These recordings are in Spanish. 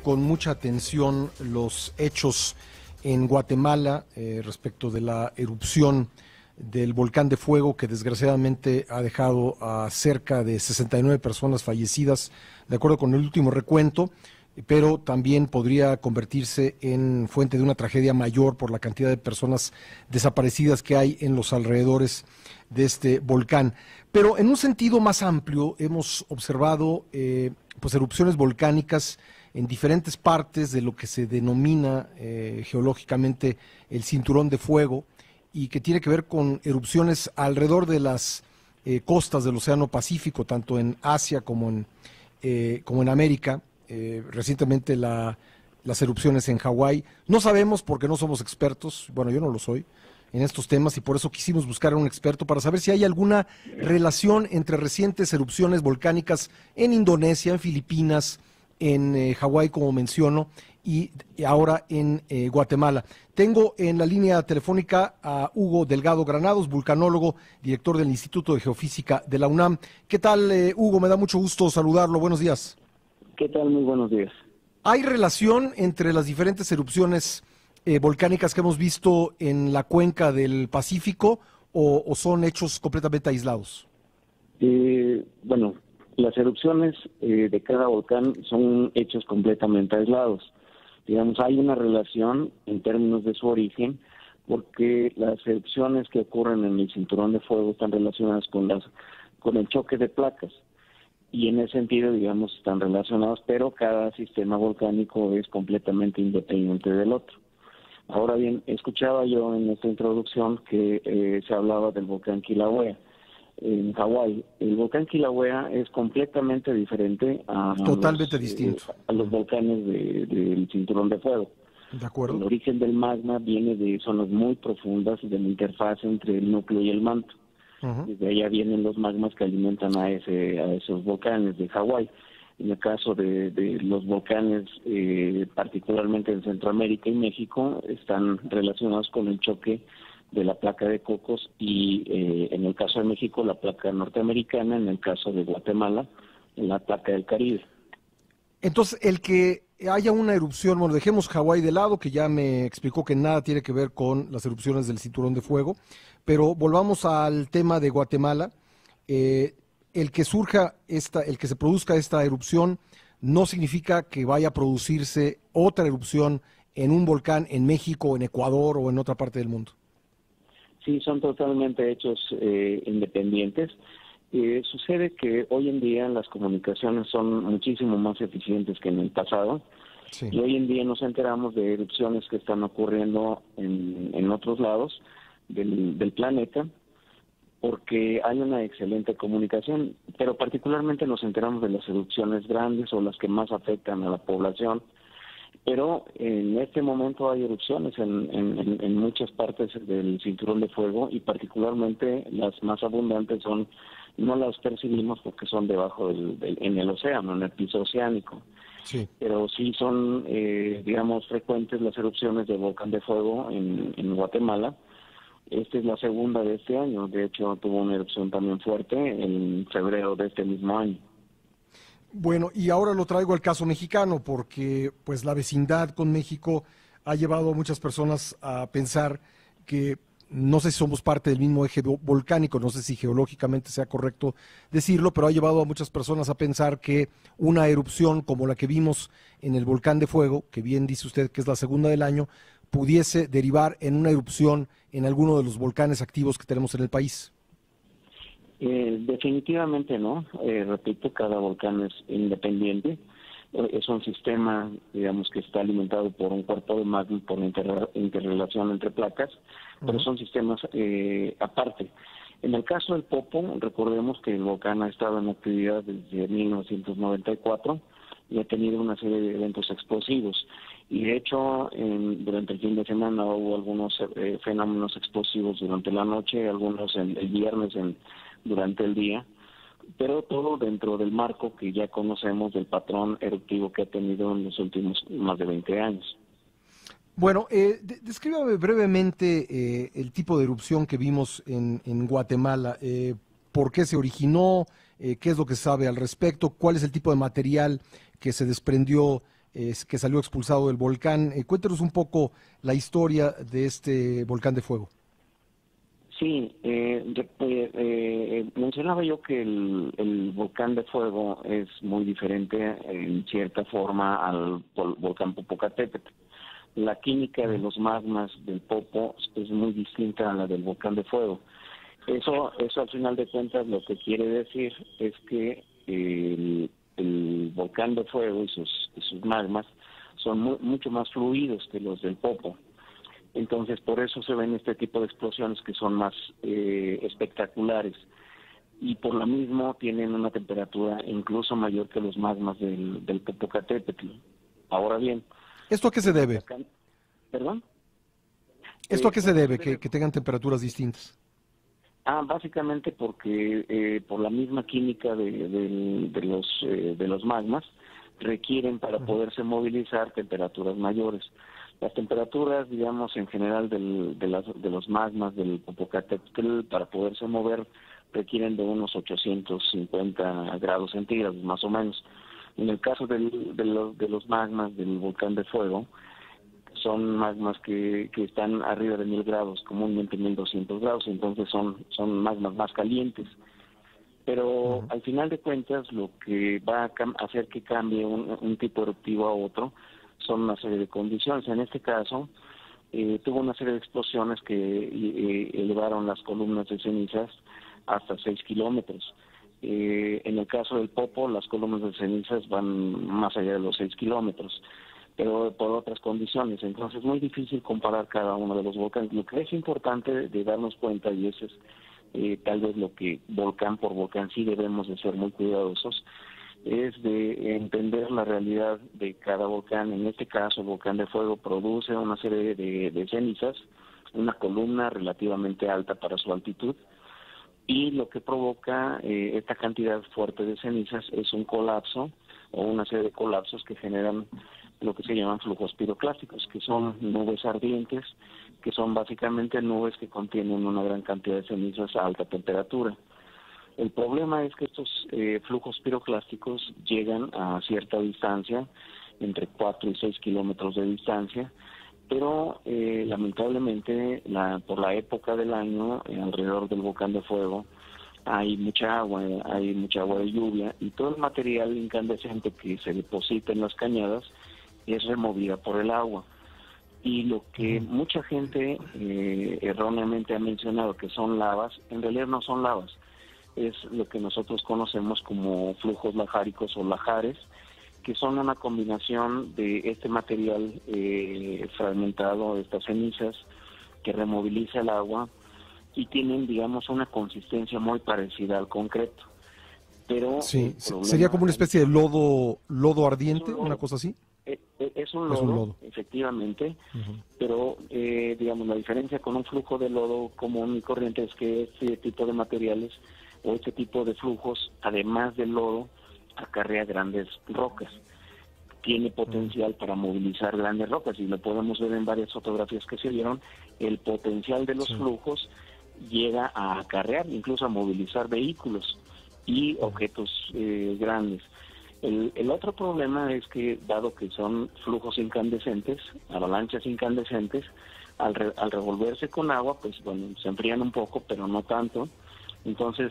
con mucha atención los hechos en Guatemala respecto de la erupción del volcán de fuego que desgraciadamente ha dejado a cerca de 69 personas fallecidas, de acuerdo con el último recuento, pero también podría convertirse en fuente de una tragedia mayor por la cantidad de personas desaparecidas que hay en los alrededores de este volcán. Pero en un sentido más amplio hemos observado pues erupciones volcánicas en diferentes partes de lo que se denomina geológicamente el cinturón de fuego, y que tiene que ver con erupciones alrededor de las costas del Océano Pacífico, tanto en Asia como en América. Recientemente las erupciones en Hawái. No sabemos porque no somos expertos, bueno, yo no lo soy, en estos temas, y por eso quisimos buscar a un experto para saber si hay alguna relación entre recientes erupciones volcánicas en Indonesia, en Filipinas, en Hawái, como menciono, y ahora en Guatemala. Tengo en la línea telefónica a Hugo Delgado Granados, vulcanólogo, director del Instituto de Geofísica de la UNAM. ¿Qué tal, Hugo? Me da mucho gusto saludarlo. Buenos días. ¿Qué tal? Muy buenos días. ¿Hay relación entre las diferentes erupciones volcánicas que hemos visto en la cuenca del Pacífico o son hechos completamente aislados? Bueno, las erupciones de cada volcán son hechos completamente aislados. Digamos, hay una relación en términos de su origen, porque las erupciones que ocurren en el cinturón de fuego están relacionadas con el choque de placas. Y en ese sentido, digamos, están relacionados, pero cada sistema volcánico es completamente independiente del otro. Ahora bien, escuchaba yo en esta introducción que se hablaba del volcán Kilauea en Hawái. El volcán Kilauea es completamente diferente totalmente distinto a los volcanes del cinturón de fuego. De acuerdo. El origen del magma viene de zonas muy profundas de la interfaz entre el núcleo y el manto. Desde allá vienen los magmas que alimentan a esos volcanes de Hawái. En el caso de los volcanes, particularmente en Centroamérica y México, están relacionados con el choque de la placa de Cocos y en el caso de México la placa norteamericana, en el caso de Guatemala la placa del Caribe. Entonces, el que haya una erupción, bueno, dejemos Hawái de lado, que ya me explicó que nada tiene que ver con las erupciones del cinturón de fuego, pero volvamos al tema de Guatemala. El que se produzca esta erupción no significa que vaya a producirse otra erupción en un volcán en México, en Ecuador o en otra parte del mundo. Sí, son totalmente hechos independientes. Sucede que hoy en día las comunicaciones son muchísimo más eficientes que en el pasado. Sí. Y hoy en día nos enteramos de erupciones que están ocurriendo en otros lados del planeta, porque hay una excelente comunicación, pero particularmente nos enteramos de las erupciones grandes o las que más afectan a la población. Pero en este momento hay erupciones en muchas partes del cinturón de fuego, y particularmente las más abundantes no las percibimos porque son debajo en el océano, en el piso oceánico. Sí. Pero sí son, digamos, frecuentes las erupciones de volcán de fuego en Guatemala. Esta es la segunda de este año. De hecho, tuvo una erupción también fuerte en febrero de este mismo año. Bueno, y ahora lo traigo al caso mexicano, porque pues la vecindad con México ha llevado a muchas personas a pensar que no sé si somos parte del mismo eje volcánico, no sé si geológicamente sea correcto decirlo, pero ha llevado a muchas personas a pensar que una erupción como la que vimos en el volcán de fuego, que bien dice usted que es la segunda del año, pudiese derivar en una erupción en alguno de los volcanes activos que tenemos en el país. Definitivamente no. Repito, cada volcán es independiente. Es un sistema, digamos, que está alimentado por un cuerpo de magma, por interrelación entre placas, pero son sistemas aparte. En el caso del Popo, recordemos que el volcán ha estado en actividad desde 1994 y ha tenido una serie de eventos explosivos. Y de hecho, durante el fin de semana hubo algunos fenómenos explosivos durante la noche, algunos el viernes durante el día, pero todo dentro del marco que ya conocemos del patrón eruptivo que ha tenido en los últimos más de 20 años. Bueno, descríbame brevemente el tipo de erupción que vimos en Guatemala. ¿Por qué se originó? ¿Qué es lo que se sabe al respecto? ¿Cuál es el tipo de material que se desprendió que salió expulsado del volcán. Cuéntanos un poco la historia de este volcán de fuego. Sí, mencionaba yo que el volcán de fuego es muy diferente en cierta forma al volcán Popocatépetl. La química de los magmas del Popo es muy distinta a la del volcán de fuego. Eso al final de cuentas lo que quiere decir es que el volcán de fuego y sus magmas son mucho más fluidos que los del Popo. Entonces, por eso se ven este tipo de explosiones que son más espectaculares. Y por lo mismo tienen una temperatura incluso mayor que los magmas del Popocatépetl. Ahora bien... ¿Esto a qué se debe? ¿Perdón? ¿Esto a qué se debe, que tengan temperaturas distintas? Básicamente porque por la misma química de los magmas requieren para poderse movilizar temperaturas mayores. Las temperaturas, digamos, en general de los magmas del Popocatépetl para poderse mover requieren de unos 850 grados centígrados, más o menos. En el caso de los magmas del volcán de fuego, son magmas que están arriba de 1000 grados, comúnmente 1200 grados, entonces son magmas más calientes. Pero al final de cuentas, lo que va a hacer que cambie un tipo eruptivo a otro son una serie de condiciones. En este caso, tuvo una serie de explosiones que elevaron las columnas de cenizas hasta 6 kilómetros. En el caso del Popo, las columnas de cenizas van más allá de los 6 kilómetros, pero por otras condiciones. Entonces es muy difícil comparar cada uno de los volcanes. Lo que es importante de darnos cuenta, y eso es tal vez lo que volcán por volcán sí debemos de ser muy cuidadosos, es de entender la realidad de cada volcán. En este caso, el volcán de fuego produce una serie de cenizas, una columna relativamente alta para su altitud, y lo que provoca esta cantidad fuerte de cenizas es un colapso o una serie de colapsos que generan lo que se llaman flujos piroclásticos, que son nubes ardientes, que son básicamente nubes que contienen una gran cantidad de cenizas a alta temperatura. El problema es que estos flujos piroclásticos llegan a cierta distancia, entre 4 y 6 kilómetros de distancia, pero lamentablemente por la época del año, alrededor del volcán de fuego, hay mucha agua de lluvia, y todo el material incandescente que se deposita en las cañadas es removida por el agua. Y lo que mucha gente erróneamente ha mencionado que son lavas, en realidad no son lavas, es lo que nosotros conocemos como flujos lajáricos o lajares, que son una combinación de este material fragmentado, estas cenizas, que removiliza el agua y tienen, digamos, una consistencia muy parecida al concreto. Pero sí, sería como una especie de lodo ardiente, una cosa así. Es un lodo, efectivamente, pero digamos, la diferencia con un flujo de lodo común y corriente es que este tipo de materiales o este tipo de flujos, además del lodo, acarrea grandes rocas. Tiene potencial para movilizar grandes rocas, y lo podemos ver en varias fotografías que se vieron. El potencial de los flujos llega a acarrear, incluso a movilizar vehículos y objetos grandes. El otro problema es que, dado que son flujos incandescentes, avalanchas incandescentes, al revolverse con agua, pues bueno, se enfrían un poco, pero no tanto. Entonces,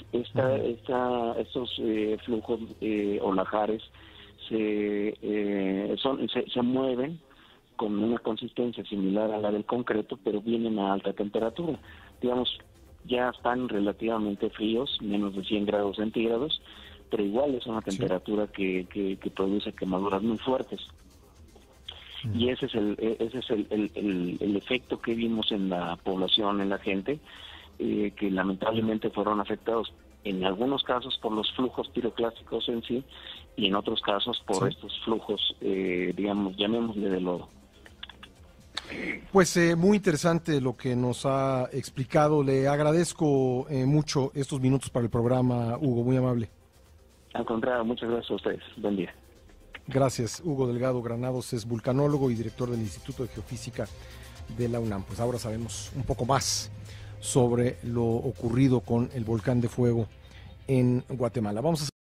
estos flujos o lajares se mueven con una consistencia similar a la del concreto, pero vienen a alta temperatura. Digamos, ya están relativamente fríos, menos de 100 grados centígrados, pero igual es una temperatura que produce quemaduras muy fuertes. Y ese es el efecto que vimos en la población, en la gente, que lamentablemente fueron afectados en algunos casos por los flujos piroclásticos en sí, y en otros casos por estos flujos, digamos, llamémosle de lodo. Pues muy interesante lo que nos ha explicado. Le agradezco mucho estos minutos para el programa, Hugo, muy amable. Al contrario, muchas gracias a ustedes. Buen día. Gracias. Hugo Delgado Granados es vulcanólogo y director del Instituto de Geofísica de la UNAM. Pues ahora sabemos un poco más sobre lo ocurrido con el volcán de fuego en Guatemala. Vamos a